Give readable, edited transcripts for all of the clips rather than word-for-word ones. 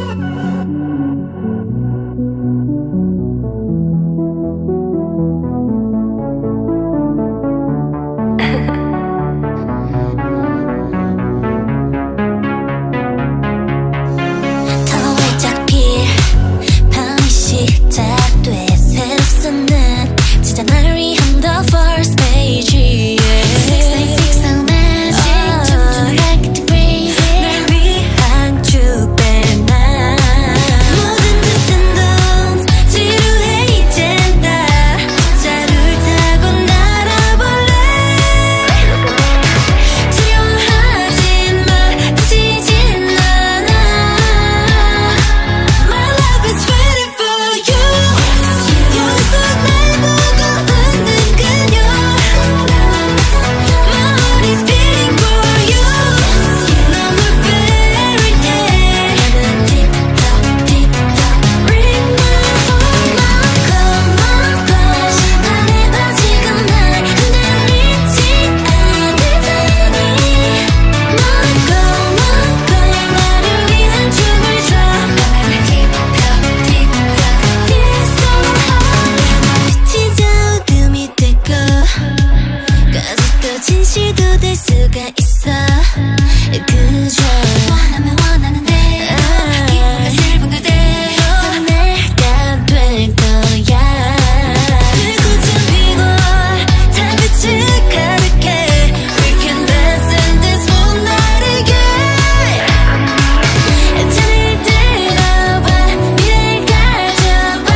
진실도 될 수가 있어. 그저 원하면 원하는데 기분가 슬픈 그대로 내가 될 거야. 불꽃은 피고 달빛을 가득해. We can dance in this moonlight again. 자리를 들어봐 미래를 가져봐.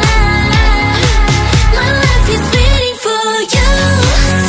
My life is waiting for you.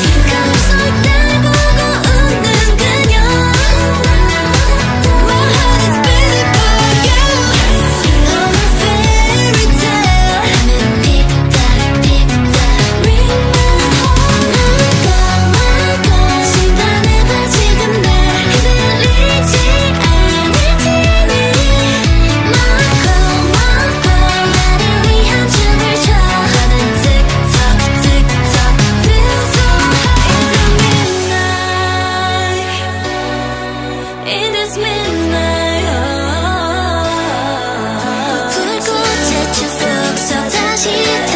In this midnight, 불꽃의 추석 속 다시